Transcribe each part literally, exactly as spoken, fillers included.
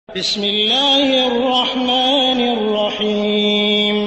بسم الله الرحمن الرحيم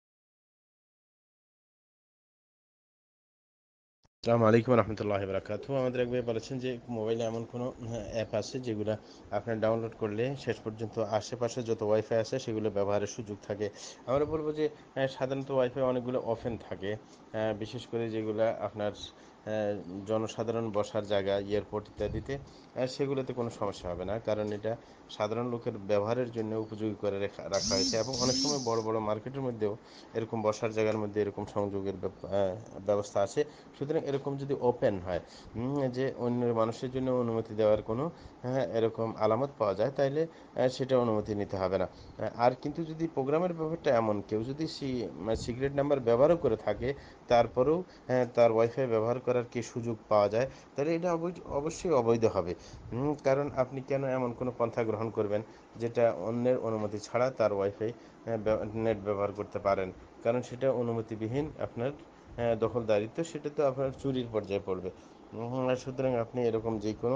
আসসালামু আলাইকুম রহমতুল্লাহি বারাকাতুহু। আমাদের এক ভাই বলেছেন যে মোবাইলে এমন কোনো অ্যাপ আছে যেগুলো আপনার ডাউনলোড করলে শেষ পর্যন্ত আশেপাশে যত ওয়াইফাই আছে সেগুলো ব্যবহারের সুযোগ থাকে। আমরা বলবো যে আহ, সাধারণত ওয়াইফাই অনেকগুলো অফেন থাকে, আহ, বিশেষ করে যেগুলো আপনার আহ, জনসাধারণ বসার জায়গা, এয়ারপোর্ট ইত্যাদিতে, আহ, সেগুলোতে কোনো সমস্যা হবে না, কারণ এটা সাধারণ লোকের ব্যবহারের জন্য উপযোগী করে রেখা রাখা হয়েছে। এবং অনেক সময় বড় বড় মার্কেটের মধ্যেও এরকম বসার জায়গার মধ্যে এরকম সংযোগের ব্যব- আহ, ব্যবস্থা আছে। সুতরাং এরকম যদি ওপেন হয়, উম, যে অন্য মানুষের জন্য অনুমতি দেওয়ার কোনো হ্যাঁ, এরকম আলামত পাওয়া যায়, তাইলে আহ, সেটা অনুমতি নিতে হবে না। আহ, আর কিন্তু যদি প্রোগ্রামের ব্যাপারটা এমন, কেউ যদি সিক্রেট নাম্বার ব্যবহারও করে থাকে, তারপরেও হ্যাঁ, তার ওয়াইফাই ব্যবহার করার কি সুযোগ পাওয়া যায়, তাহলে এটা অবৈ- অবশ্যই অবৈধ হবে। উম, কারণ আপনি কেন এমন কোনো পন্থা গ্রহণ করবেন যেটা অন্যের অনুমতি ছাড়া তার ওয়াইফাই নেট ব্যবহার করতে পারেন? কারণ সেটা অনুমতিবিহীন আপনার হ্যাঁ, দখলদারিত্ব, সেটা তো আপনার চুরির পর্যায়ে পড়বে। উম, সুতরাং আপনি এরকম যে কোনো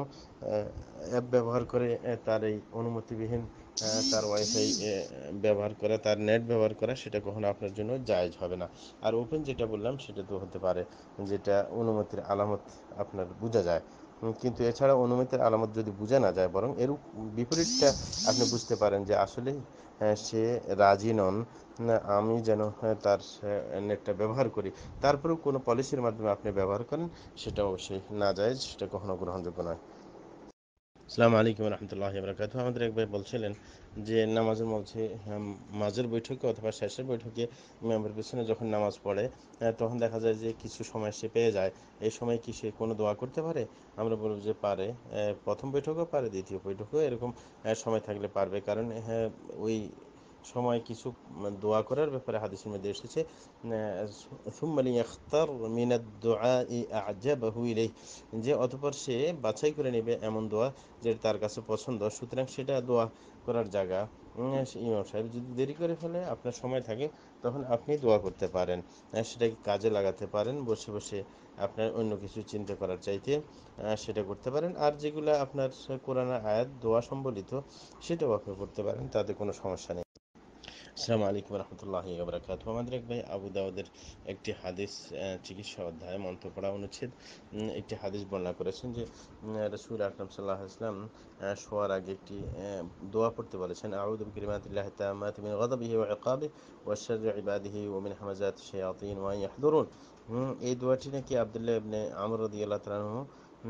অ্যাপ ব্যবহার করে আহ, তার এই অনুমতিবিহীন আহ, তার ওয়াইফাই ব্যবহার করা, তার নেট ব্যবহার করা, সেটা কখনো আপনার জন্য জায়েজ হবে না। আর ওপেন যেটা বললাম সেটা তো হতে পারে যেটা অনুমতির আলামত আপনার বোঝা যায়। উম, কিন্তু এছাড়া অনুমতির আলামত যদি বোঝা না যায়, বরং এর বিপরীতটা আপনি বুঝতে পারেন যে আসলে আহ, সে রাজি নন, না আমি যেন আহ, তার নেটটা ব্যবহার করি, তারপরেও কোনো পলিসির মাধ্যমে আপনি ব্যবহার করেন, সেটা অবশ্যই না যায়, সেটা কখনো গ্রহণযোগ্য নয়। আসসালামু আলাইকুম রহমতুল্লাহ বরকাত। আমাদের এক ভাই বলছিলেন যে নামাজের মধ্যে হম, মাঝের বৈঠকে অথবা শেষের বৈঠকে ইমামের পিছনে যখন নামাজ পড়ে, আহ, তখন দেখা যায় যে কিছু সময় সে পেয়ে যায়। এই সময় কি সে কোনো দোয়া করতে পারে? আমরা বলব যে পারে। আহ, প্রথম বৈঠকও পারে, দ্বিতীয় বৈঠকও এরকম আহ, সময় থাকলে পারবে, কারণ হ্যাঁ, ওই সময় কিছু উম, দোয়া করার ব্যাপারে হাদিসের মধ্যে এসেছে, সুম্মা লিয়াখতার মিনাদ দুআই আ'জাবাহু ইলাইহি, যে অতঃপর সে বাছাই করে নেবে এমন দোয়া যেটা তার কাছে পছন্দ, সুতরাং সেটা দোয়া করার জায়গা। উম, ইমাম সাহেব যদি দেরি করে ফেলে, আপনার সময় থাকে, তখন আপনি দোয়া করতে পারেন, আহ, সেটাকে কাজে লাগাতে পারেন, বসে বসে আপনার অন্য কিছু চিন্তা করার চাইতে আহ, সেটা করতে পারেন। আর যেগুলো আপনার কোরআনের আয়াত দোয়া সম্বলিত, সেটাও আপনি করতে পারেন, তাতে কোনো সমস্যা নেই। আসসালামু আলাইকুম রহমতুল্লাহি ওবরাকাত। আমাদের এক ভাই আবু দাউদের একটি হাদিস, আহ, চিকিৎসা অধ্যায় মন্ত্র পড়া অনুচ্ছেদ, উম, একটি হাদিস বর্ণনা করেছেন যে রসুল আকরাম সাল্লাহ ইসলাম শোয়ার আগে একটি আহ, দোয়া পড়তে বলেছেন, আউযু বিকালিমাতিল্লাহি তাম্মাতি মিন গাযাবিহি ওয়া ইকাবিহি ওয়া শাররি ইবাদিহি ওয়া মিন হামাযাতি শায়াতিন ওয়া আন ইয়াহদুরুন। হুম, এই দোয়াটি নাকি আব্দুল্লাহ ইবনে আমর রাদিয়াল্লাহু তাআলা আনহু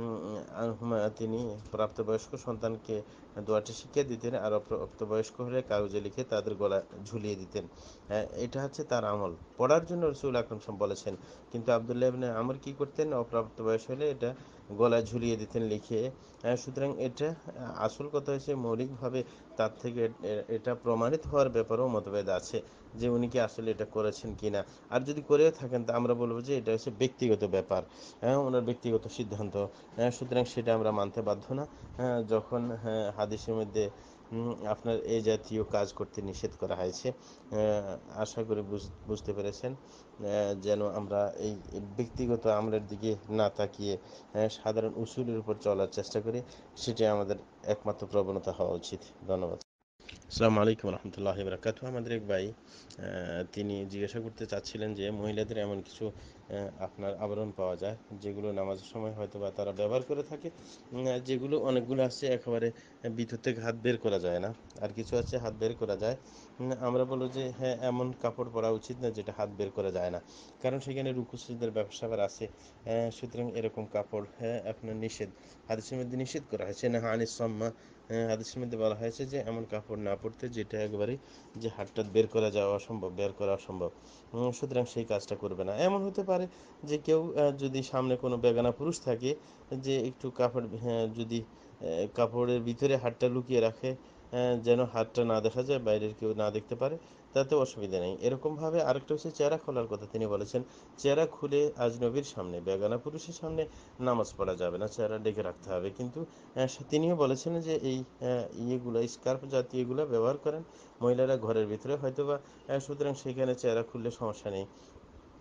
আনহুমা তিনি প্রাপ্তবয়স্ক সন্তানকে দোয়াটি শিখিয়ে দিতেন, আর অপ্রাপ্তবয়স্ক হলে কাগজে লিখে তাদের গলা ঝুলিয়ে দিতেন। হ্যাঁ, এটা হচ্ছে তার আমল, পড়ার জন্য রসুল আকরম সাল্লাল্লাহু আলাইহি ওয়াসাল্লাম বলেছেন। কিন্তু আব্দুল্লাহ ইবনে আমর কি করতেন? অপ্রাপ্ত বয়স হলে এটা গলায় ঝুলিয়ে দিতেন লিখে। হ্যাঁ, সুতরাং এটা আহ, আসল কথা হচ্ছে মৌলিকভাবে তার থেকে এ- এটা প্রমাণিত হওয়ার ব্যাপারেও মতভেদ আছে যে উনি কি আসলে এটা করেছেন কিনা। আর যদি করেও থাকেন, তা আমরা বলবো যে এটা হচ্ছে ব্যক্তিগত ব্যাপার, হ্যাঁ, ওনার ব্যক্তিগত সিদ্ধান্ত। হ্যাঁ, সুতরাং সেটা আমরা মানতে বাধ্য না। হ্যাঁ, যখন হ্যাঁ হাদিসের মধ্যে উম, আপনার এই জাতীয় কাজ করতে নিষেধ করা হয়েছে, আহ, আশা করি বুঝ- বুঝতে পেরেছেন। আহ, যেন আমরা এই ব্যক্তিগত আমলের দিকে না তাকিয়ে আহ, সাধারণ উসুলের উপর চলার চেষ্টা করি, সেটাই আমাদের একমাত্র প্রবণতা হওয়া উচিত। ধন্যবাদ। আসসালামু আলাইকুম রহমতুল্লাহ বরকাত। আমাদের এক ভাই আহ, তিনি জিজ্ঞাসা করতে চাচ্ছিলেন যে মহিলাদের এমন কিছু আহ, আপনার আবরণ পাওয়া যায় যেগুলো নামাজের সময় হয়তো বা তারা ব্যবহার করে থাকে, উম, আহ, যেগুলো অনেকগুলো আছে একেবারে ভিতর থেকে হাত বের করা যায় না, আর কিছু আছে হাত বের করা যায়। উম, আমরা বলবো যে হ্যাঁ, এমন কাপড় পরা উচিত না যেটা হাত বের করা যায় না, কারণ সেখানে রুকু সিজদার ব্যবসা আবার আছে। আহ, সুতরাং এরকম কাপড় হ্যাঁ আপনার নিষেধ, হাদিসের মধ্যে নিষেধ করা হয়েছে না আনিস সাম্মা। হ্যাঁ, হাদিসের মধ্যে বলা হয়েছে যে এমন কাপড় না পরতে যেটা একবারে যে হাতটা বের করা যাওয়া অসম্ভব, বের করা অসম্ভব। উম, সুতরাং সেই কাজটা করবে না। এমন হতে পারে যে কেউ আহ, যদি সামনে কোনো বেগানা পুরুষ থাকে, যে একটু কাপড় হ্যাঁ, যদি আহ, কাপড়ের ভিতরে হাতটা লুকিয়ে রাখে, আহ, যেন হাতটা না দেখা যায়, বাইরের কেউ না দেখতে পারে, তাতে অসুবিধা নেই। এরকমভাবে আরেকটা হচ্ছে চেহারা খোলার কথা তিনি বলেছেন। চেহারা খুলে আজনবীর সামনে, বেগানা পুরুষের সামনে নামাজ পড়া যাবে না, চেহারা ডেকে রাখতে হবে। কিন্তু আহ, তিনিও বলেছেন যে এই আহ, ইয়েগুলো স্কার্ফ জাতীয় এগুলো ব্যবহার করেন মহিলারা ঘরের ভিতরে হয়তো বা, আহ, সুতরাং সেখানে চেহারা খুললে সমস্যা নেই।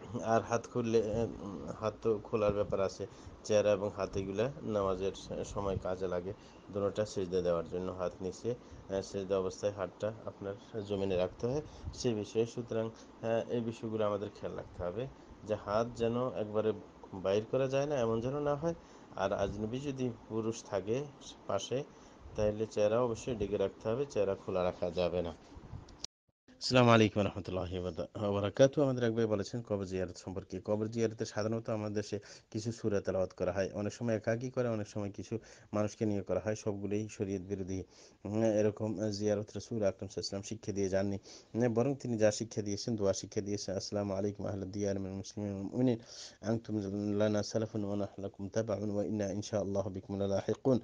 আর হাত খুললে হাত তো খোলার ব্যাপার আছে, চেহারা এবং হাত এগুলা নামাজের সময় কাজে লাগে। দুটোটা সিজদা দেওয়ার জন্য হাত নিচে সিজদা অবস্থায় হাতটা আপনার জমিনে রাখতে হয় সে বিষয়ে। সুতরাং এই বিষয়গুলো আমাদের খেয়াল রাখতে হবে যে হাত যেন একবারে বাইর করা যায় না এমন যেন না হয়। আর আজনবী যদি পুরুষ থাকে পাশে তাহলে চেহারা অবশ্যই ঢেকে রাখতে হবে, চেহারা খোলা রাখা যাবে না। আসসালামু আলাইকুম রহমতুল্লাহি ওয়া বারাকাতুহু। আমাদের এক ভাই বলেছেন কবর জিয়ারত সম্পর্কে। কবর জিয়ারতে সাধারণত আমাদের দেশে কিছু সূরা তেলাওয়াত করা হয়, অনেক সময় একাকী করে, অনেক সময় কিছু মানুষকে নিয়ে করা হয়। সবগুলোই শরীয়ত বিরোধী। এরকম জিয়ারত রাসূল আকরাম সাল্লাল্লাহু আলাইহি ওয়াসাল্লাম শিক্ষা দিয়ে যাননি, বরং তিনি যা শিক্ষা দিয়েছেন দোয়া শিক্ষা দিয়েছেন। আসসালামু আলাইকুম আহলাদ দিয়ার মিনাল মুসলিমিন ওয়াল মুমিনিন আনতুম লানা সালাফুন ওয়া নাহনু লাকুম তাবাউন ওয়া ইন্না ইনশাআল্লাহু বিকুম লাহিকুন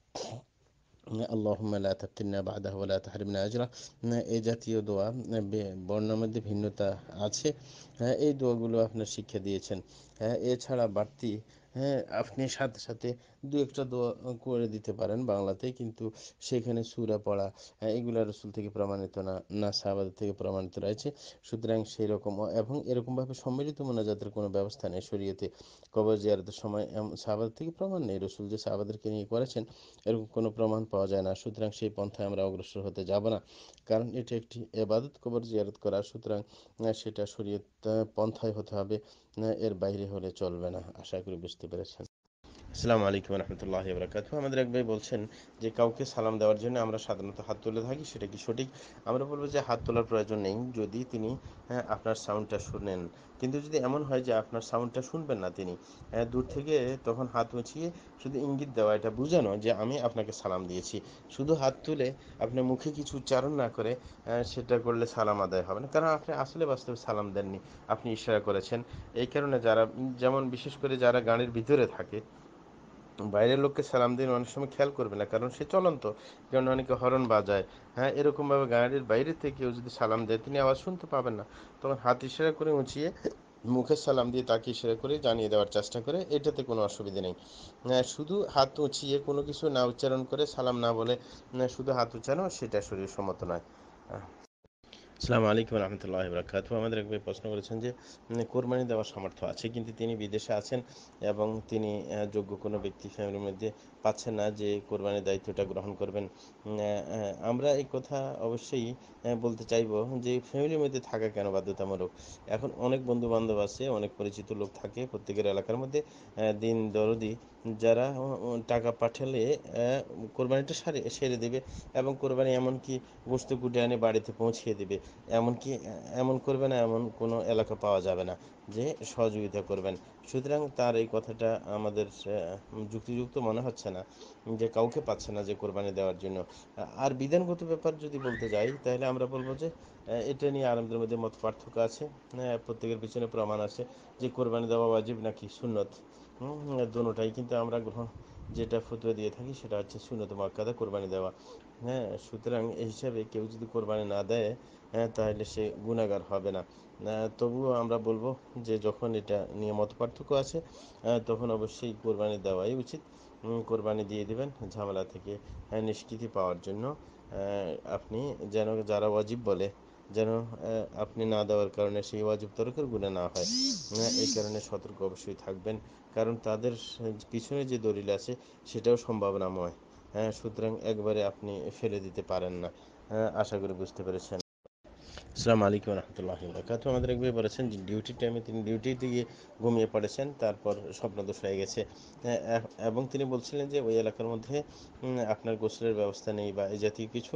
আল্লাহুম্মা লা তাফতিননা বা'দাহু ওয়া লা তাহরিমনা আজরা। এই জাতীয় দোয়া বর্ণের মধ্যে ভিন্নতা আছে। হ্যাঁ, এই দোয়াগুলো আপনার শিক্ষা দিয়েছেন। হ্যাঁ, এছাড়া বাড়তি হ্যাঁ আপনি সাথে সাথে দু একটা দোয়া করে দিতে পারেন বাংলাতে, কিন্তু সেখানে সূরা পড়া এগুলা রাসূল থেকে প্রমাণিত না, না সাহাবাদের থেকে প্রমাণিত রয়েছে। সুতরাং সেই রকম এবং এরকমভাবে সম্মিলিত মোনাজাতের কোনো ব্যবস্থা নেই শরীয়তে। কবর জিয়ারতের সময় সাহাবাদের থেকে প্রমাণ নেই, রাসূল যে সাহাবাদেরকে নিয়ে করেছেন এরকম কোনো প্রমাণ পাওয়া যায় না। সুতরাং সেই পন্থায় আমরা অগ্রসর হতে যাব না, কারণ এটা একটি ইবাদত কবর জিয়ারত করা। সুতরাং সেটা শরীয়ত পন্থায় হতে হবে, এর বাইরে হলে চলবে না। আশা করি বুঝতে পেরেছেন। আসসালামু আলাইকুম রহমতুল্লাহি ওয়া বারাকাতুহু। আমাদের এক ভাই বলছেন যে কাউকে সালাম দেওয়ার জন্য আমরা সাধারণত হাত তুলে থাকি, সেটা কি সঠিক? আমরা বলবো যে হাত তোলার প্রয়োজন নেই যদি তিনি হ্যাঁ আপনার সাউন্ডটা শুনেন। কিন্তু যদি এমন হয় যে আপনার সাউন্ডটা শুনবেন না তিনি, হ্যাঁ দূর থেকে, তখন হাত উঁচিয়ে শুধু ইঙ্গিত দেওয়া, এটা বোঝানো যে আমি আপনাকে সালাম দিয়েছি। শুধু হাত তুলে আপনার মুখে কিছু উচ্চারণ না করে সেটা করলে সালাম আদায় হবে না, কারণ আপনি আসলে বাস্তবে সালাম দেননি, আপনি ইশারা করেছেন। এই কারণে যারা, যেমন বিশেষ করে যারা গাড়ির ভিতরে থাকে, বাইরের লোককে সালাম দিন অনেক সময় খেয়াল করবে না, কারণ সে চলন্ত, কারণ অনেকে হরন বাজায়। হ্যাঁ, এরকমভাবে গাড়ির বাইরে থেকে কেউ যদি সালাম দেয় তিনি আওয়াজ শুনতে পাবেন না, তখন হাত ইশারা করে উঁচিয়ে মুখের সালাম দিয়ে তাকে ইশারা করে জানিয়ে দেওয়ার চেষ্টা করে, এটাতে কোনো অসুবিধা নেই। শুধু হাত উঁচিয়ে কোনো কিছু না উচ্চারণ করে সালাম না বলে শুধু হাত উচ্চারণ, সেটা শরীর সম্মত নয়। আসসালামু আলাইকুম রহমতুল্লাহি ওয়া বারাকাতুহু। আমাদের এক ভাই প্রশ্ন করেছেন যে কোরবানি দেওয়ার সামর্থ্য আছে কিন্তু তিনি বিদেশে আছেন এবং তিনি যোগ্য কোনো ব্যক্তি ফ্যামিলির মধ্যে পাচ্ছেন না যে কোরবানির দায়িত্বটা গ্রহণ করবেন। আমরা এই কথা অবশ্যই বলতে চাইব যে ফ্যামিলির মধ্যে থাকা কেন বাধ্যতামূলক? এখন অনেক বন্ধু বান্ধব আছে, অনেক পরিচিত লোক থাকে প্রত্যেকের এলাকার মধ্যে, দিন দরদি, যারা টাকা পাঠালে কোরবানিটা সারে সেরে দেবে এবং কোরবানি এমনকি গোশত কুটে এনে বাড়িতে পৌঁছিয়ে দেবে, এমনকি এমন করবে না এমন কোনো এলাকা পাওয়া যাবে না যে সহযোগিতা করবেন। সুতরাং তার এই কথাটা আমাদের যুক্তিযুক্ত মনে হচ্ছে না, যে কাউকে পাচ্ছে না যে কোরবানি দেওয়ার জন্য। আর বিধানগত ব্যাপার যদি বলতে যাই তাহলে আমরা বলবো যে এটা নিয়ে আলেমদের মধ্যে মত পার্থক্য আছে। প্রত্যেকের পিছনে প্রমাণ আছে যে কোরবানি দেওয়া ওয়াজিব নাকি সুন্নত, দুটোটাই, কিন্তু আমরা গ্রহণ যেটা ফতোয়া দিয়ে থাকি সেটা হচ্ছে সুন্নত মুআক্কাদা কোরবানি দেওয়া। হ্যাঁ, সুতরাং এই হিসাবে কেউ যদি কোরবানি না দেয় হ্যাঁ তাহলে সে গুনাহগার হবে না। তবুও আমরা বলবো যে যখন এটা নিয়ে মত পার্থক্য আছে তখন অবশ্যই কোরবানি দেওয়াই উচিত। কোরবানি দিয়ে দিবেন ঝামেলা থেকে নিষ্কৃতি পাওয়ার জন্য। আপনি যেন যারা ওয়াজিব বলে যেন আপনি না দেওয়ার কারণে সেই ওয়াজিব তরকের গুনাহ না হয়, এই কারণে সতর্ক অবশ্যই থাকবেন, কারণ তাদের পিছনে যে দলিল আছে সেটাও সম্ভাবনাময়। হ্যাঁ, সুতরাং একবারে আপনি ফেলে দিতে পারেন না। হ্যাঁ, আশা করি বুঝতে পেরেছেন। আসসালামু আলাইকুম রহমতুল্লাহি ওয়া বারাকাতুহু। আমাদের এক ভাই বলেছেন যে ডিউটির টাইমে তিনি ডিউটিতে গিয়ে ঘুমিয়ে পড়েছেন, তারপর স্বপ্নদোষ হয়ে গেছে এবং তিনি বলছিলেন যে ওই এলাকার মধ্যে আপনার গোসলের ব্যবস্থা নেই বা এই জাতীয় কিছু।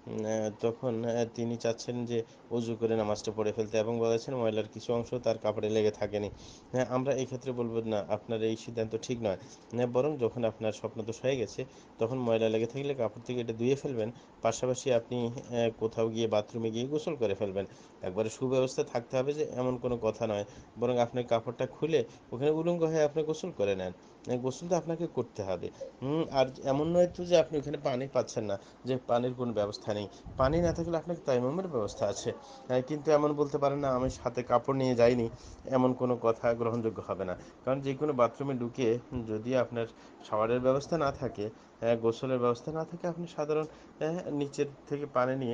তখন তিনি চাচ্ছেন যে ওযু করে নামাজটা পড়ে ফেলতে এবং বলেছেন ময়লার কিছু অংশ তার কাপড়ে লেগে থাকেনি। হ্যাঁ, আমরা এই ক্ষেত্রে বলবো না, আপনার এই সিদ্ধান্ত ঠিক নয়, বরং যখন আপনার স্বপ্নদোষ হয়ে গেছে তখন ময়লা লেগে থাকলে কাপড় থেকে এটা ধুয়ে ফেলবেন, পাশাপাশি আপনি কোথাও গিয়ে বাথরুমে গিয়ে গোসল করে ফেলবেন। একবারে সুব্যবস্থা থাকতে হবে যে এমন কোনো কথা নয়, বরং আপনি কাপড়টা খুলে ওখানে উলঙ্গ হয়ে আপনি গোসল করে নেন। গোসল তো আপনাকে করতে হবে। হুম আর এমন নয় তো যে আপনি ওখানে পানি পাচ্ছেন না, যে পানির কোনো ব্যবস্থা নেই। পানি না থাকলে আপনাকে তায়াম্মুমের ব্যবস্থা আছে, কিন্তু এমন বলতে পারেন না আমি সাথে কাপড় নিয়ে যাইনি, এমন কোনো কথা গ্রহণযোগ্য হবে না। কারণ যে কোনো বাথরুমে ঢুকে যদি আপনার শাওয়ারের ব্যবস্থা না থাকে, গোসলের ব্যবস্থা না থাকে, আপনি সাধারণ নিচের থেকে পানি নিয়ে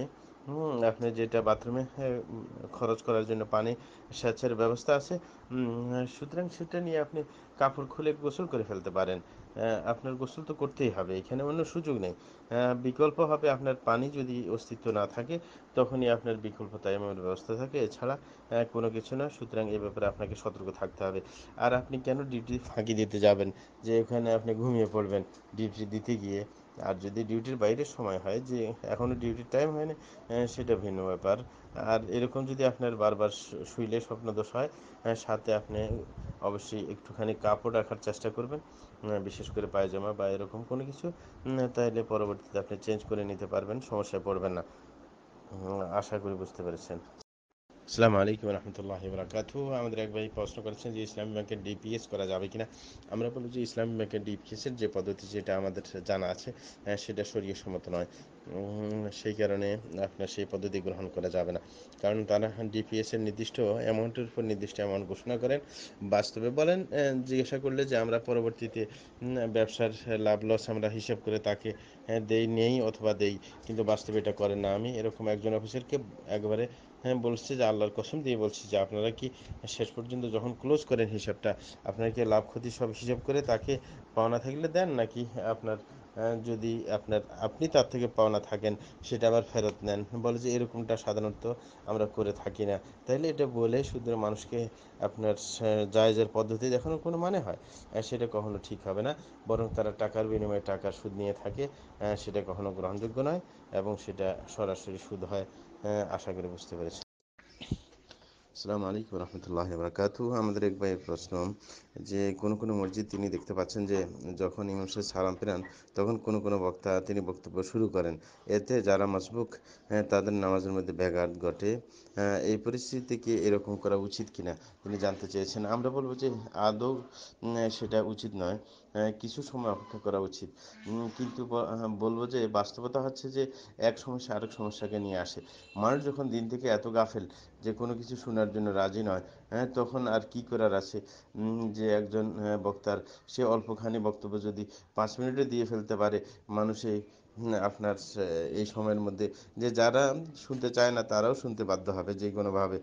হুম, আপনি যেটা বাথরুমে এ উম খরচ করার জন্য পানি সেচের ব্যবস্থা আছে, উম সুতরাং সেটা নিয়ে আপনি কাপড় খুলে গোসল করে ফেলতে পারেন। অ্যা আপনার গোসল তো করতেই হবে। এখানে অন্য সুযোগ নেই। অ্যা বিকল্প হবে আপনার পানি যদি অস্তিত্ব না থাকে, তখনই আপনার বিকল্প তায়াম্মুমের ব্যবস্থা থাকে। এছাড়া অ্যা কোনো কিছু না। সুতরাং এ ব্যাপারে আপনাকে সতর্ক থাকতে হবে। আর আপনি কেন ডিউটি ফাঁকি দিতে যাবেন? যে ওখানে আপনি ঘুমিয়ে পড়বেন ডিউটি দিতে গিয়ে। আর যদি ডিউটির বাইরের সময় হয় যে এখনো ডিউটির টাইম হয়নি, হ্যাঁ, সেটা ভিন্ন ব্যাপার। আর এরকম যদি আপনার বারবার শু শুইলে স্বপ্নদোষ হয়, হ্যাঁ, সাথে আপনি অবশ্যই একটুখানি কাপড় রাখার চেষ্টা করবেন। আ বিশেষ করে পায়জামা বা এরকম কোনো কিছু। উম তাইলে পরবর্তীতে আপনি চেঞ্জ করে নিতে পারবেন। সমস্যায় পড়বেন না। উম আশা করি বুঝতে পেরেছেন। আসসালামু আলাইকুম রহমতুল্লাহি বারাকাতুহু। আমাদের এক ভাই প্রশ্ন করেছেন যে ইসলামী ব্যাংকের ডিপিএস করা যাবে কিনা। আমরা বলব যে ইসলামী ব্যাংকের ডিপিএসের যে পদ্ধতি যেটা আমাদের জানা আছে, আহ, সেটা শরীয় সম্মত নয়। উম, সেই কারণে আপনার সেই পদ্ধতি গ্রহণ করা যাবে না। কারণ তারা ডিপিএস এর নির্দিষ্ট অ্যামাউন্টের উপর নির্দিষ্ট অ্যামাউন্ট ঘোষণা করেন। বাস্তবে বলেন, আহ, জিজ্ঞাসা করলে যে আমরা পরবর্তীতে উম, ব্যবসার লাভ লস আমরা হিসাব করে তাকে আহ, দেই নেই অথবা দেই, কিন্তু বাস্তবে এটা করেন না। আমি এরকম একজন অফিসারকে একবারে হ্যাঁ বলছে যে আল্লাহর কসম দিয়ে বলছি যে আপনারা কি শেষ পর্যন্ত যখন ক্লোজ করেন হিসাবটা, আপনারা কি লাভ ক্ষতি সব হিসাব করে তাকে পাওনা থাকলে দেন, নাকি আপনার আহ, যদি আপনার আপনি তার থেকে পাওনা থাকেন সেটা আবার ফেরত নেন? বলে যে এরকমটা সাধারণত আমরা করে থাকি না। তাইলে এটা বলে শুধু মানুষকে আপনার সা- জায়েজের পদ্ধতি দেখানোর কোনো মানে হয়? আহ, সেটা কখনো ঠিক হবে না। বরং তারা টাকার বিনিময়ে টাকার সুদ নিয়ে থাকে, আহ, সেটা কখনো গ্রহণযোগ্য নয় এবং সেটা সরাসরি সুদ হয়। আহ, আশা করি বুঝতে পেরেছেন। আসসালামু আলাইকুম রহমতুল্লাহ বারকাতু। আমাদের এক ভাইয়ের প্রশ্ন যে কোন কোন মসজিদ তিনি দেখতে পাচ্ছেন যে যখন ইমাম সাহেব সালাম ফেরান তখন কোন কোন বক্তা তিনি বক্তব্য শুরু করেন, এতে যারা মাসবুক হ্যাঁ, তাদের নামাজের মধ্যে ব্যাঘাত ঘটে। হ্যাঁ, এই পরিস্থিতিতে কি এরকম করা উচিত কিনা তিনি জানতে চেয়েছেন। আমরা বলবো যে আদৌ উম, সেটা উচিত নয়। হ্যাঁ, কিছু সময় অপেক্ষা করা উচিত। উম, কিন্তু ব- হ্যাঁ, বলবো যে বাস্তবতা হচ্ছে যে এক সমস্যা আরেক সমস্যাকে নিয়ে আসে। মানুষ যখন দিন থেকে এত গাফেল যে কোনো কিছু শোনার জন্য রাজি নয়, হ্যাঁ, তখন আর কি করার আছে। উম, যে একজন হ্যাঁ, বক্তার সে অল্পখানি বক্তব্য যদি পাঁচ মিনিটে দিয়ে ফেলতে পারে, মানুষে হুম, আপনার সে- এই সময়ের মধ্যে যে যারা শুনতে চায় না তারাও শুনতে বাধ্য হবে যে কোনোভাবে।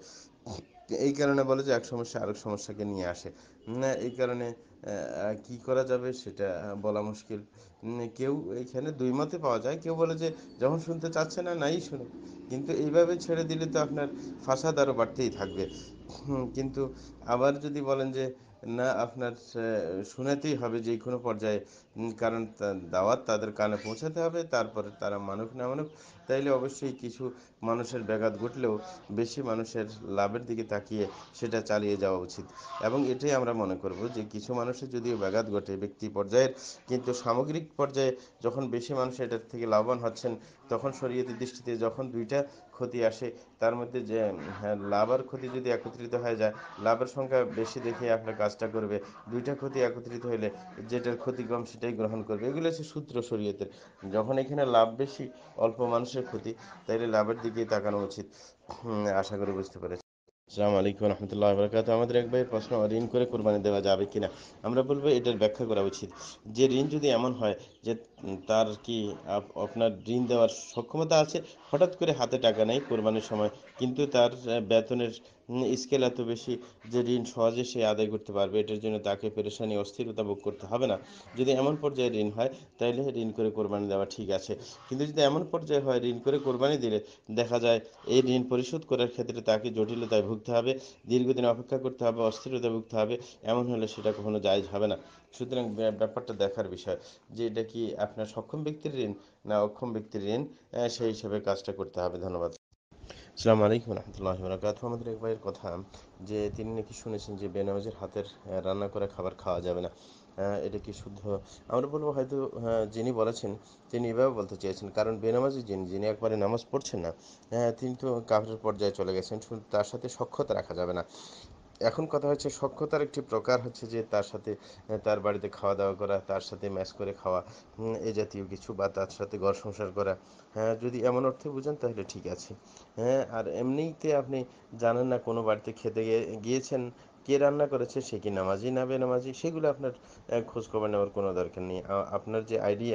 এই কারণে বলে যে এক সমস্যা আরেক সমস্যাকে নিয়ে আসে। না, এই কারণে আহ, কি করা যাবে সেটা বলা মুশকিল। উম, কেউ এখানে দুই মতে পাওয়া যায়। কেউ বলে যে যখন শুনতে চাচ্ছে না নাই শুনুক, কিন্তু এইভাবে ছেড়ে দিলে তো আপনার ফাসাদ আরও বাড়তেই থাকবে। হুম, কিন্তু আবার যদি বলেন যে না আপনার আহ, শোনাতেই হবে যে কোনো পর্যায়ে, উম, কারণ তা- দাওয়াত তাদের কানে পৌঁছাতে হবে, তারপরে তারা মানুক না মানুক, তাইলে অবশ্যই কিছু মানুষের ব্যাঘাত ঘটলেও বেশি মানুষের লাভের দিকে তাকিয়ে সেটা চালিয়ে যাওয়া উচিত। এবং এটাই আমরা মনে করব যে কিছু মানুষের যদিও ব্যাঘাত ঘটে ব্যক্তি পর্যায়ের, কিন্তু সামগ্রিক পর্যায়ে যখন বেশি মানুষ এটার থেকে লাভবান হচ্ছেন, তখন শরীয়তের দৃষ্টিতে যখন দুইটা ক্ষতি আসে, তার মধ্যে যে হ্যাঁ, লাভ আর ক্ষতি যদি একত্রিত হয়ে যায়, লাভের সংখ্যা বেশি দেখে আপনার কাজটা করবে। দুইটা ক্ষতি একত্রিত হইলে যেটার ক্ষতি কম সেটাই গ্রহণ করবে। এগুলো হচ্ছে সূত্র শরীয়তের। যখন এখানে লাভ বেশি, অল্প মানুষের ক্ষতি, তাইলে লাভের দিকেই তাকানো উচিত। হুম, আশা করি বুঝতে পেরেছি। আসসালামু আলাইকুম রহমতুল্লাহ বরকাত। আমাদের এক ভাইয়ের প্রশ্ন, ঋণ করে কোরবানি দেওয়া যাবে কিনা। আমরা বলবো এটার ব্যাখ্যা করা উচিত। যে ঋণ যদি এমন হয় যে উম, তার কি আপ- আপনার ঋণ দেওয়ার সক্ষমতা আছে, হঠাৎ করে হাতে টাকা নেই কোরবানির সময়, কিন্তু তার আহ, বেতনের স্কেল এত বেশি যে ঋণ সহজে সে আদায় করতে পারবে, এটার জন্য তাকে পেরেশানি অস্থিরতা ভোগ করতে হবে না। যদি এমন পর্যায়ে ঋণ হয়, তাইলে ঋণ করে কোরবানি দেওয়া ঠিক আছে। কিন্তু যদি এমন পর্যায়ে হয় ঋণ করে কোরবানি দিলে দেখা যায় এই ঋণ পরিশোধ করার ক্ষেত্রে তাকে জটিলতায় ভুগতে হবে, দীর্ঘদিন অপেক্ষা করতে হবে, অস্থিরতায় ভুগতে হবে, এমন হলে সেটা কখনো জায়েজ হবে না। সুতরাং ব্যাপ- ব্যাপারটা দেখার বিষয় যে এটা কি আপনার সক্ষম ব্যক্তির ঋণ না অক্ষম ব্যক্তির ঋণ, আহ, সেই হিসাবে কাজটা করতে হবে। ধন্যবাদ। আসসালামু আলাইকুম রহমতুল্লাহ বরকাতুহু। আমাদের এক ভাইয়ের কথা যে তিনি নাকি শুনেছেন যে বেনামাজের হাতের আহ, রান্না করা খাবার খাওয়া যাবে না। আহ, এটা কি শুদ্ধ? আমরা বলবো হয়তো আহ, যিনি বলেছেন তিনি এভাবে বলতে চেয়েছেন, কারণ বেনামাজি যিনি যিনি একবারে নামাজ পড়ছেন না, আহ, তিনি তো কাফের পর্যায়ে চলে গেছেন, শুধু তার সাথে সখ্যতা রাখা যাবে না। এখন কথা হচ্ছে সখ্যতার একটি প্রকার হচ্ছে যে তার সাথে আহ, তার বাড়িতে খাওয়া দাওয়া করা, তার সাথে ম্যাচ করে খাওয়া, উম, এ জাতীয় কিছু, বা তার সাথে ঘর সংসার করা। হ্যাঁ, যদি এমন অর্থে বুঝেন তাহলে ঠিক আছে। হ্যাঁ, আর এমনিতে আপনি জানেন না কোনো বাড়িতে খেতে গিয়ে গিয়েছেন, কে রান্না করেছে, সে কি নামাজি না বেনামাজি, সেগুলো আপনার আহ, খোঁজ খবর নেওয়ার কোনো দরকার নেই। আ- আপনার যে আইডিয়া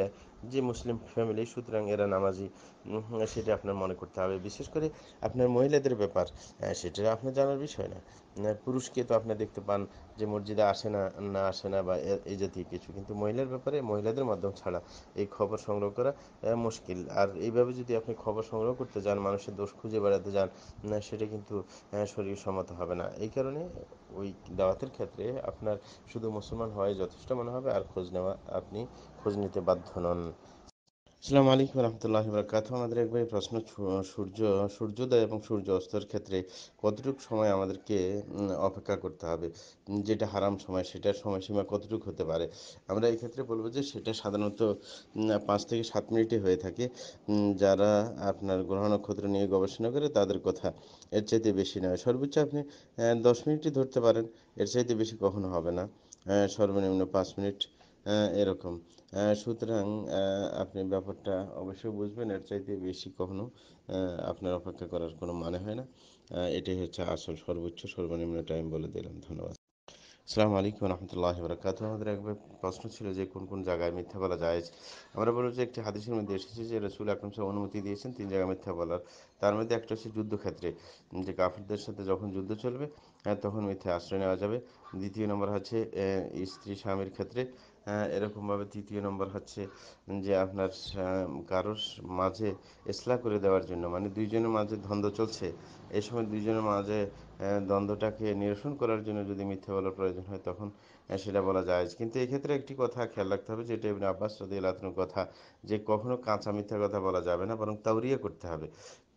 যে মুসলিম ফ্যামিলি, সুতরাং এরা নামাজি, উম, সেটা আপনার মনে করতে হবে। বিশেষ করে আপনার মহিলাদের ব্যাপার, আহ, সেটা আপনার জানার বিষয় না। আহ, পুরুষকে তো আপনি দেখতে পান যে মসজিদে আসে না, না আসে না বা এ- এই জাতীয় কিছু, কিন্তু মহিলার ব্যাপারে মহিলাদের মাধ্যম ছাড়া এই খবর সংগ্রহ করা আহ, মুশকিল। আর এইভাবে যদি আপনি খবর সংগ্রহ করতে যান, মানুষের দোষ খুঁজে বেড়াতে যান, না, সেটা কিন্তু আহ, শরীর সম্মত হবে না। এই কারণে ওই দাওয়াতের ক্ষেত্রে আপনার শুধু মুসলমান হওয়াই যথেষ্ট মনে হবে, আর খোঁজ নেওয়া আপনি খোঁজ নিতে বাধ্য নন। আসসালামু আলাইকুম রহমতুল্লাহ বরকাত। আমাদের একবারই প্রশ্ন, সূ- সূর্য সূর্যোদয় এবং সূর্য অস্তের ক্ষেত্রে কতটুকু সময় আমাদেরকে উম, অপেক্ষা করতে হবে? উম, যেটা হারাম সময়, সেটার সময়সীমা কতটুকু হতে পারে? আমরা এই ক্ষেত্রে বলবো যে সেটা সাধারণত উম, পাঁচ থেকে সাত মিনিটে হয়ে থাকে। উম, যারা আপনার গ্রহ নক্ষত্র নিয়ে গবেষণা করে তাদের কথা, এর চাইতে বেশি নয়। সর্বোচ্চ আপনি আহ, দশ মিনিটই ধরতে পারেন, এর চাইতে বেশি কখনো হবে না। আহ, সর্বনিম্ন পাঁচ মিনিট, আহ, এরকম। আহ, সুতরাং আহ, আপনি ব্যাপারটা অবশ্যই বুঝবেন, এর চাইতে বেশি কখনো আহ, আপনার অপেক্ষা করার কোনো মানে হয় না। আহ, এটাই হচ্ছে আসল সর্বোচ্চ সর্বনিম্ন টাইম বলে দিলাম। ধন্যবাদ। আসসালামু আলাইকুম রহমতুল্লাহ বরকাত। আমাদের একবার প্রশ্ন ছিল যে কোন কোন জায়গায় মিথ্যা বলা জায়েজ। আমরা বলবো যে একটি হাদিসের মধ্যে এসেছে যে রসুল আকরম সাল্লাল্লাহু আলাইহি ওয়াসাল্লাম অনুমতি দিয়েছেন তিন জায়গায় মিথ্যা বলার। তার মধ্যে একটা হচ্ছে যুদ্ধক্ষেত্রে, যে কাফিরদের সাথে যখন যুদ্ধ চলবে আহ, তখন মিথ্যা আশ্রয় নেওয়া যাবে। দ্বিতীয় নম্বর হচ্ছে আহ, স্ত্রী স্বামীর ক্ষেত্রে, আহ, এরকমভাবে। তৃতীয় নম্বর হচ্ছে যে আপনার আহ, কারোর মাঝে ইসলাহ করে দেওয়ার জন্য, মানে দুইজনের মাঝে দ্বন্দ্ব চলছে, এই সময় দুইজনের মাঝে আহ, দ্বন্দ্বটাকে নিরসন করার জন্য যদি মিথ্যা বলার প্রয়োজন হয়, তখন আহ, সেটা বলা যায়। কিন্তু এক্ষেত্রে একটি কথা খেয়াল রাখতে হবে, যেটা ইবনে আব্বাস রাদিয়াল্লাহু আনহুর কথা, যে কখনো কাঁচা মিথ্যা কথা বলা যাবে না, বরং তাওরিয়া করতে হবে,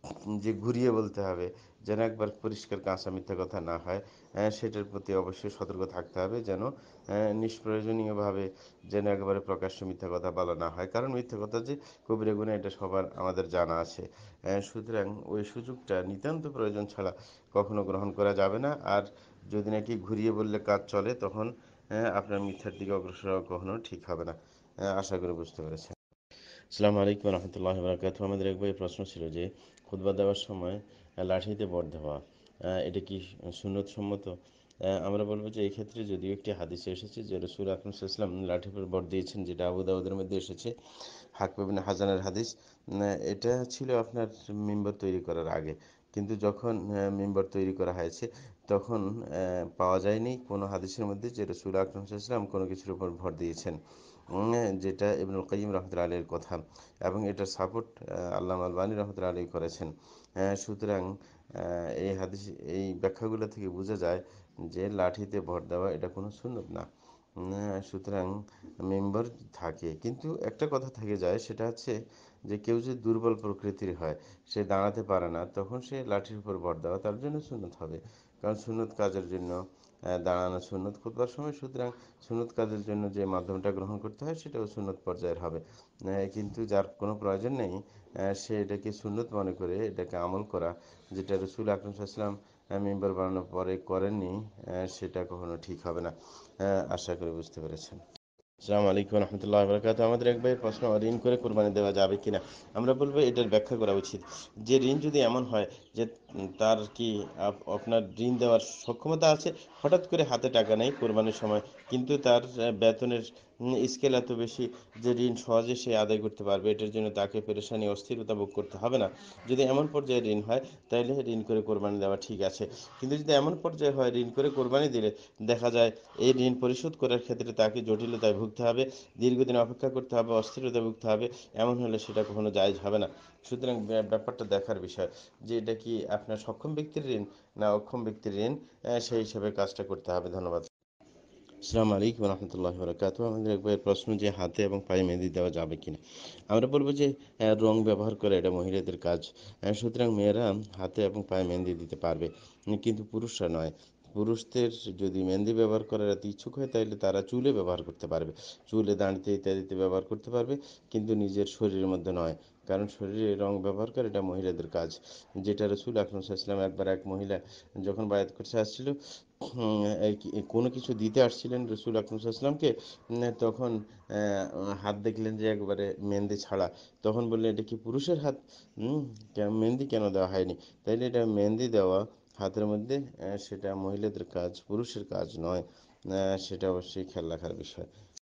যে ঘুরিয়ে বলতে হবে, যেন একবার পরিষ্কার কাঁচা মিথ্যা কথা না হয়। আহ, সেটার প্রতি অবশ্যই সতর্ক থাকতে হবে, যেন আহ, নিষ্প্রয়োজনীয়ভাবে যেন একবারে প্রকাশ্য মিথ্যা কথা বলা না হয়। কারণ মিথ্যা কথা যে কবিরা গুনাহ, এটা সবার আমাদের জানা আছে। আহ, সুতরাং ওই সুযোগটা নিতান্ত প্রয়োজন ছাড়া কখনো গ্রহণ করা যাবে না। আর যদি নাকি ঘুরিয়ে বললে কাজ চলে, তখন আহ, আপনার মিথ্যার দিকে অগ্রসর হওয়া কখনো ঠিক হবে না। আহ, আশা করি বুঝতে পেরেছেন। আসসালামু আলাইকুম রহমতুল্লাহ বরকাতুহু। আমাদের একবার প্রশ্ন ছিল যে খুতবা দেওয়ার সময় আহ, লাঠিতে ভর দেওয়া, আহ, এটা কি সুন্নত সম্মত? আহ, আমরা বলবো যে এই ক্ষেত্রে যদিও একটি হাদিসে এসেছে যে রসুল আকরম সাল্লাল্লাহু আলাইহি ওয়াসাল্লাম লাঠির উপর ভর দিয়েছেন, যেটা আবু দাউদের মধ্যে এসেছে, হাকিম ইবনে হাজানের হাদিস। উম, এটা ছিল আপনার মিম্বর তৈরি করার আগে। কিন্তু যখন আহ, মিম্বর তৈরি করা হয়েছে, তখন আহ, পাওয়া যায়নি কোনো হাদিসের মধ্যে যে রসুল আকরম সাল্লাল্লাহু আলাইহি ওয়াসাল্লাম কোনো কিছুর উপর ভর দিয়েছেন, উম, যেটা ইবনুল কাইয়িম রাহমাতুল্লাহি আলাইহির কথা। এবং এটার সাপোর্ট আল্লামা আলবানী রাহমাতুল্লাহি আলাইহি করেছেন। আহ, সুতরাং আহ, এই হাদিস, এই ব্যাখ্যাগুলো থেকে বোঝা যায় যে লাঠিতে ভর দেওয়া এটা কোনো সুন্নত না। উম, সুতরাং মেম্বার থাকে, কিন্তু একটা কথা থেকে যায়, সেটা হচ্ছে যে কেউ যদি দুর্বল প্রকৃতির হয়, সে দাঁড়াতে পারে না, তখন সে লাঠির উপর ভর দেওয়া তার জন্য সুন্নত হবে। কারণ সুন্নত কাজের জন্য আহ, দাঁড়ানো সুন্নত খুতবার সময়। সুতরাং সুন্নত কাজের জন্য যে মাধ্যমটা গ্রহণ করতে হয়, সেটাও সুন্নত পর্যায়ের হবে। আহ, কিন্তু যার কোনো প্রয়োজন নেই, আহ, সে এটাকে সুন্নত মনে করে এটাকে আমল করা, যেটা রসুল আকরম সাল্লাল্লাহু আলাইহি ওয়াসাল্লাম মেম্বার বানানোর পরে করেননি, আহ, সেটা কখনো ঠিক হবে না। আহ, আশা করি বুঝতে পেরেছেন। আসসালামু আলাইকুম রহমতুল্লাহ বরকাত। আমাদের এক ভাইয়ের প্রশ্ন, ঋণ করে কোরবানি দেওয়া যাবে কিনা। আমরা বলবো এটার ব্যাখ্যা করা উচিত, যে ঋণ যদি এমন হয় যে উম, তার কি আপ- আপনার ঋণ দেওয়ার সক্ষমতা আছে, হঠাৎ করে হাতে টাকা নেই কোরবানির সময়, কিন্তু তার আহ, বেতনের স্কেল এত বেশি যে ঋণ সহজে সে আদায় করতে পারবে, এটার জন্য তাকে পেরেশানি অস্থিরতা ভোগ করতে হবে না। যদি এমন পর্যায়ে ঋণ হয়, তাহলে ঋণ করে কোরবানি দেওয়া ঠিক আছে। কিন্তু যদি এমন পর্যায়ে হয়, ঋণ করে কোরবানি দিলে দেখা যায় এই ঋণ পরিশোধ করার ক্ষেত্রে তাকে জটিলতায় ভুগতে হবে, দীর্ঘদিন অপেক্ষা করতে হবে, অস্থিরতায় ভুগতে হবে, এমন হলে সেটা কখনো জায়েজ হবে না। সুতরাং ব্যা- ব্যাপারটা দেখার বিষয়, যে এটা কি আপনার সক্ষম ব্যক্তির ঋণ না অক্ষম ব্যক্তির ঋণ, আহ, সেই হিসাবে কাজটা করতে হবে। ধন্যবাদ। আসসালামু আলাইকুম রহমতুল্লাহ বরকাতুহু। আমাদের একবার প্রশ্ন, যে হাতে এবং পায়ে মেহেদি দেওয়া যাবে কিনা। আমরা বলবো যে আহ, রং ব্যবহার করে এটা মহিলাদের কাজ। আহ, সুতরাং মেয়েরা হাতে এবং পায়ে মেহেদি দিতে পারবে, উম, কিন্তু পুরুষরা নয়। পুরুষদের যদি মেহেদি ব্যবহার করার এত ইচ্ছুক হয়, তাহলে তারা চুলে ব্যবহার করতে পারবে, চুলে, দাঁড়িতে ইত্যাদিতে ব্যবহার করতে পারবে, কিন্তু নিজের শরীরের মধ্যে নয়। কারণ শরীরে রং ব্যবহার করে এটা মহিলাদের কাজ, যেটা রসুল আকরম সাল্লাল্লাহু আলাইহি ওয়াসাল্লাম একবার এক মহিলা যখন বায়াত করতে আসছিল, হুম, এই কি- কোনো কিছু দিতে আসছিলেন রসুল আকরম সাল্লামকে, তখন আহ, হাত দেখলেন যে একবারে মেহেন্দি ছাড়া, তখন বললেন এটা কি পুরুষের হাত, হুম, কেন মেহেন্দি কেন দেওয়া হয়নি। তাইলে এটা মেহেন্দি দেওয়া হাতের মধ্যে, আহ, সেটা মহিলাদের কাজ, পুরুষের কাজ নয়। আহ, সেটা অবশ্যই খেয়াল রাখার বিষয়।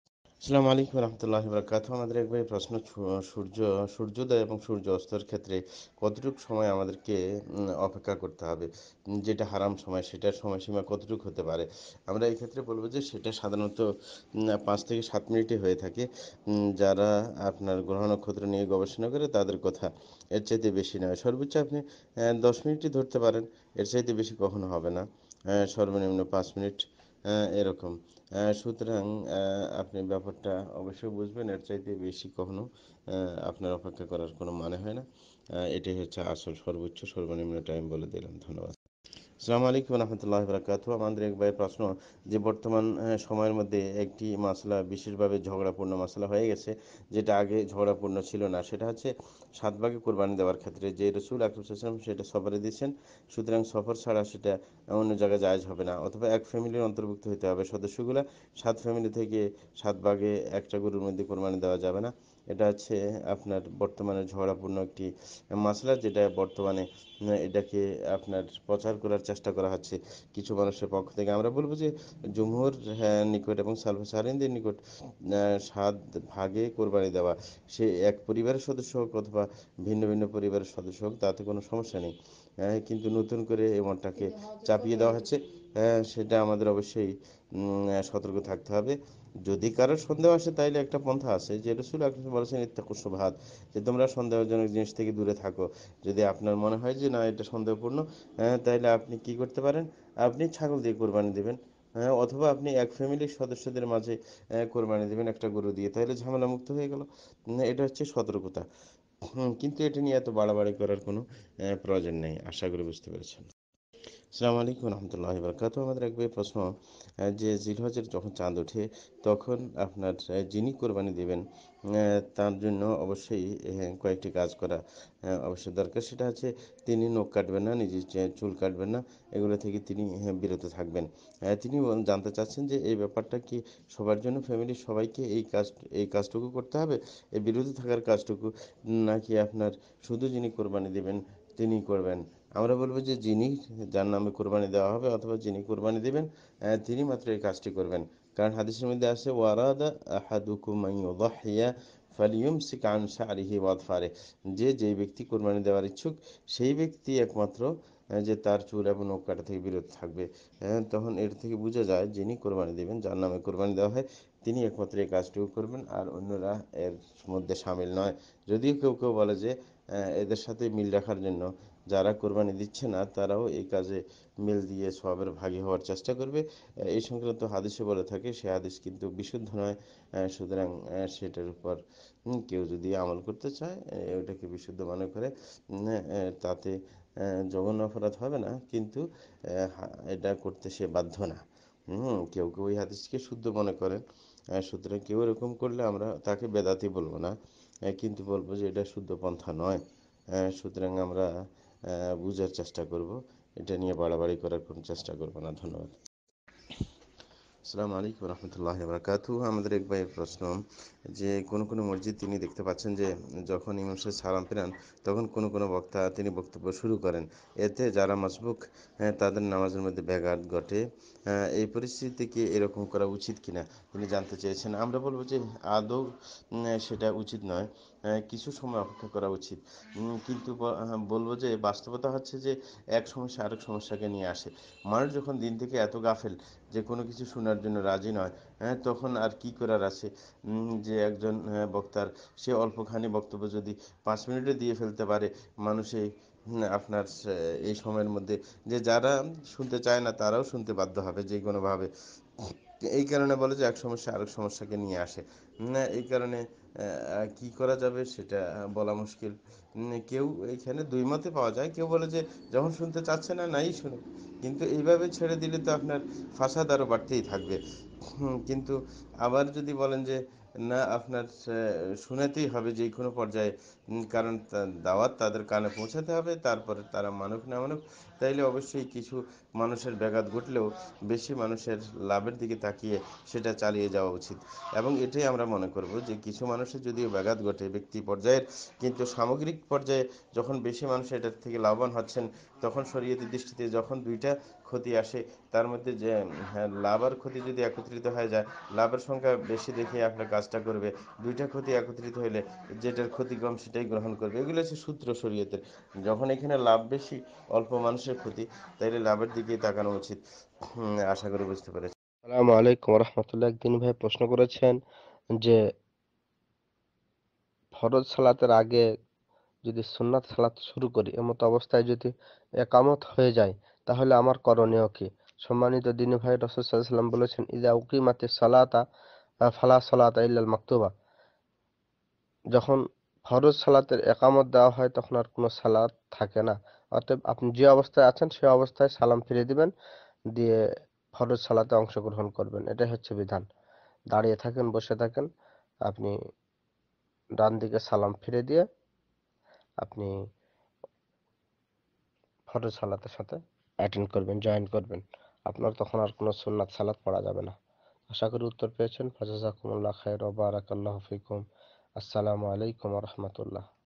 আসসালামু আলাইকুম রহমতুল্লাহি বারাকাতুহু। আমাদের এক ভাই প্রশ্ন, সূ সূর্য সূর্যোদয় এবং সূর্য অস্তের ক্ষেত্রে কতটুকু সময় আমাদেরকে উম অপেক্ষা করতে হবে? উম যেটা হারাম সময় সেটার সময়সীমা কতটুকু হতে পারে? আমরা এই ক্ষেত্রে বলব যে সেটা সাধারণত উম পাঁচ থেকে সাত মিনিটই হয়ে থাকে। উম যারা আপনার গ্রহ নক্ষত্র নিয়ে গবেষণা করে তাদের কথা। এর চাইতে বেশি নয়। সর্বোচ্চ আপনি অ্যা দশ মিনিটই ধরতে পারেন। এর চাইতে বেশি কখনো হবে না। অ্যা সর্বনিম্ন পাঁচ মিনিট অ্যা এরকম। অ্যা সুতরাং অ্যা আপনি ব্যাপারটা অবশ্যই বুঝবেন। এর চাইতে বেশি কখনো অ্যা আপনার অপেক্ষা করার কোনো মানে হয় না। অ্যা এটাই হচ্ছে আসল সর্বোচ্চ সর্বনিম্ন টাইম বলে দিলাম। ধন্যবাদ। আসসালামু আলাইকুম রহমতুল্লাহি বারাকাতুহু। আমাদের এক ভাইয়ের প্রশ্ন, যে বর্তমান অ্যা সময়ের মধ্যে একটি মাসলা বিশেষভাবে ঝগড়াপূর্ণ মাসলা হয়ে গেছে, যেটা আগে ঝগড়াপূর্ণ ছিল না। সেটা হচ্ছে সাত ভাগে কোরবানি দেওয়ার ক্ষেত্রে যে রসুল আকরাম সাল্লাল্লাহু আলাইহি ওয়াসাল্লাম সেটা সফরে দিয়েছেন। সুতরাং সফর ছাড়া সেটা অন্য জায়গায় জায়েজ হবে না। অথবা এক ফ্যামিলির অন্তর্ভুক্ত হইতে হবে সদস্যগুলা। সাত ফ্যামিলি থেকে সাত ভাগে একটা গরুর মধ্যে কোরবানি দেওয়া যাবে না। এটা হচ্ছে আপনার বর্তমানে ঝগড়াপূর্ণ একটি মাসলা, যেটা বর্তমানে উম এটাকে আপনার প্রচার করার চেষ্টা করা হচ্ছে কিছু মানুষের পক্ষ থেকে। আমরা বলব যে জমহুর হ্যাঁ, নিকট এবং সালফে সালেহীনদের নিকট আ সাত ভাগে কোরবানি দেওয়া, সে এক পরিবারের সদস্য হোক অথবা ভিন্ন ভিন্ন পরিবারের সদস্য হোক, তাতে কোনো সমস্যা নেই। হ্যাঁ, কিন্তু নতুন করে এমনটাকে চাপিয়ে দেওয়া হচ্ছে, হ্যাঁ, সেটা আমাদের অবশ্যই উম সতর্ক থাকতে হবে। যদি কারোর সন্দেহ আসে তাইলে একটা পন্থা আছে, যে রাসূল আকরাম বলেছেন ইত্তাকুশ শুবহাত, যে তোমরা সন্দেহজনক জিনিস থেকে দূরে থাকো। যদি আপনার মনে হয় যে না এটা সন্দেহপূর্ণ, হ্যাঁ, তাইলে আপনি কি করতে পারেন? আপনি ছাগল দিয়ে কোরবানি দিবেন। হ্যাঁ, অথবা আপনি এক ফ্যামিলির সদস্যদের মাঝে অ্যা কোরবানি দিবেন একটা গরু দিয়ে। তাইলে ঝামেলা মুক্ত হয়ে গেল। উম এটা হচ্ছে সতর্কতা। হুম, কিন্তু এটা নিয়ে এত বাড়াবাড়ি করার কোনো অ্যা প্রয়োজন নেই। আশা করি বুঝতে পেরেছেন। আসসালামু আলাইকুম রহমতুল্লাহি বারাকাতুহু। আমাদের এক ভাইয়ের প্রশ্ন, আহ, যে জিলহজের যখন চাঁদ ওঠে তখন আপনার আহ, যিনি কোরবানি দেবেন আহ, তার জন্য অবশ্যই আহ, কয়েকটি কাজ করা আহ, অবশ্যই দরকার। সেটা হচ্ছে তিনি নখ কাটবেন না, নিজের চে- চুল কাটবেন না, এগুলো থেকে তিনি আহ, বিরত থাকবেন। আহ, তিনি বল- জানতে চাচ্ছেন যে এই ব্যাপারটা কি সবার জন্য, ফ্যামিলির সবাইকে এই কাজ এই কাজটুকু করতে হবে, এই বিরত থাকার কাজটুকু, নাকি আপনার শুধু যিনি কোরবানি দেবেন তিনি করবেন? আমরা বলবো যে যিনি, যার নামে কোরবানি দেওয়া হবে অথবা যিনি কোরবানি দেবেন আহ, তিনি মাত্র এই কাজটি করবেন। কারণ হাদিসের মধ্যে আছে ওয়ারাদা আহাদুকুম আন ইউদাহিয়া ফালিয়ুমসিক আন শা'রিহি ওয়া আযফারিহি, যে যেই ব্যক্তি কোরবানি দেওয়ার ইচ্ছুক সেই ব্যক্তি একমাত্র আহ, যে তার চুল এবং নখ কাটা থেকে বিরত থাকবে। হ্যাঁ, তখন এর থেকে বোঝা যায় যিনি কোরবানি দেবেন, যার নামে কোরবানি দেওয়া হয়, তিনি একমাত্র এই কাজটুকু করবেন, আর অন্যরা এর মধ্যে সামিল নয়। যদিও কেউ কেউ বলে যে আহ, এদের সাথে মিল রাখার জন্য যারা কোরবানি দিচ্ছে না তারাও এই কাজে মিল দিয়ে সওয়াবের ভাগী হওয়ার চেষ্টা করবে। আহ, এই সংক্রান্ত হাদিসে বলে থাকে, সে হাদিস কিন্তু বিশুদ্ধ নয়। আহ, সুতরাং আহ, সেটার উপর উম, কেউ যদি আমল করতে চায়, আহ, ওটাকে বিশুদ্ধ মনে করে, উম, আহ, তাতে আহ, জঘন্য অপরাধ হবে না, কিন্তু আহ, হা- এটা করতে সে বাধ্য না। হুম, কেউ কেউ ওই হাদিসকে শুদ্ধ মনে করেন। আহ, সুতরাং কেউ এরকম করলে আমরা তাকে বেদাতি বলবো না, আহ, কিন্তু বলবো যে এটা শুদ্ধ পন্থা নয়। আহ, সুতরাং আমরা আহ, বুঝার চেষ্টা করব, এটা নিয়ে বাড়াবাড়ি করার কোনো চেষ্টা করব না। ধন্যবাদ। আসসালামু আলাইকুম রহমতুল্লাহ বারকাতুহু। আমাদের এক ভাইয়ের প্রশ্ন, যে কোনো কোনো মসজিদ তিনি দেখতে পাচ্ছেন যে যখন ইমাম সাহেব সালাম ফেরান তখন কোনো কোনো বক্তা তিনি বক্তব্য শুরু করেন। এতে যারা মাসবুক আহ, তাদের নামাজের মধ্যে ব্যাঘাত ঘটে। আহ, এই পরিস্থিতিতে কি এরকম করা উচিত কিনা তিনি জানতে চেয়েছেন। আমরা বলবো যে আদৌ উম, সেটা উচিত নয়। আহ, কিছু সময় অপেক্ষা করা উচিত। উম, কিন্তু ব- আহ, বলবো যে বাস্তবতা হচ্ছে যে এক সমস্যা আরেক সমস্যাকে নিয়ে আসে। মানুষ যখন দিন থেকে এত গাফেল যে কোনো কিছু শোনার জন্য রাজি নয়, হ্যাঁ, তখন আর কি করার আছে? উম, যে একজন আহ, বক্তার সে অল্পখানি বক্তব্য যদি পাঁচ মিনিটে দিয়ে ফেলতে পারে, মানুষে হুম, আপনার আহ, এই সময়ের মধ্যে যে যারা শুনতে চায় না তারাও শুনতে বাধ্য হবে যে কোনোভাবে। এই কারণে বলে যে এক সমস্যা আরেক সমস্যাকে নিয়ে আসে। উম, এই কারণে আহ, কি করা যাবে সেটা আহ, বলা মুশকিল। উম, কেউ এইখানে দুই মতে পাওয়া যায়। কেউ বলে যে যখন শুনতে চাচ্ছে না নাই শুনুক, কিন্তু এইভাবে ছেড়ে দিলে তো আপনার ফাসাদ আরও বাড়তেই থাকবে। হুম, কিন্তু আবার যদি বলেন যে না আপনার আহ, শোনাতেই হবে যে কোনো পর্যায়ে। উম, কারণ তা- দাওয়াত তাদের কানে পৌঁছাতে হবে, তারপরে তারা মানুক না মানুক। তাইলে অবশ্যই কিছু মানুষের ব্যাঘাত ঘটলেও বেশি মানুষের লাভের দিকে তাকিয়ে সেটা চালিয়ে যাওয়া উচিত। এবং এটাই আমরা মনে করব যে কিছু মানুষের যদিও ব্যাঘাত ঘটে ব্যক্তি পর্যায়ের, কিন্তু সামগ্রিক পর্যায়ে যখন বেশি মানুষ এটার থেকে লাভবান হচ্ছেন, তখন শরীয়তের দৃষ্টিতে যখন দুইটা ক্ষতি আসে, তার মধ্যে যে হ্যাঁ, লাভ আর ক্ষতি যদি একত্রিত হয়ে যায়, লাভের সংখ্যা বেশি দেখে আপনার কাজটা করবে, দুইটা ক্ষতি একত্রিত হলে যেটার ক্ষতি কম সেটাই গ্রহণ করবে। এগুলো হচ্ছে সূত্র শরীয়তের। যখন এখানে লাভ বেশি, অল্প মানুষের ক্ষতি, তাইলে লাভের দিকেই তাকানো উচিত। হুম, আশা করি বুঝতে পেরেছি। আসসালামু আলাইকুম রহমতুল্লাহ। একদিন ভাই প্রশ্ন করেছেন যে ফরজ সালাতের আগে যদি সুন্নাত সালাত শুরু করি, এমত অবস্থায় যদি একামত হয়ে যায়, তাহলে আমার করণীয় কি? সম্মানিত দিনী ভাই, রাসূল সাল্লাল্লাহু আলাইহি ওয়াসাল্লাম বলেছেন, ইযা উকিমাতিস সালাতা আহ, ফালা সালাতা ইল্লাল মাকতুবা। যখন ফরজ সালাতের একামত দেওয়া হয় তখন আর কোনো সালাত থাকে না। অতএব আপনি যে অবস্থায় আছেন সে অবস্থায় সালাম ফিরিয়ে দিবেন, দিয়ে ফরজ সালাতে অংশগ্রহণ করবেন। এটাই হচ্ছে বিধান। দাঁড়িয়ে থাকেন, বসে থাকেন, আপনি ডান দিকে সালাম ফিরে দিয়ে আপনি ফরজ সালাতের সাথে অ্যাটেন্ড করবেন, জয়েন করবেন। আপনার তখন আর কোনো সুন্নাত সালাত পড়া যাবে না। আশা করি উত্তর পেয়েছেন। ফাজাজাকুমুল্লাহ খায়র ওয়া বারাকাল্লাহু ফিকুম। আসসালামু আলাইকুম ওয়া রাহমাতুল্লাহ।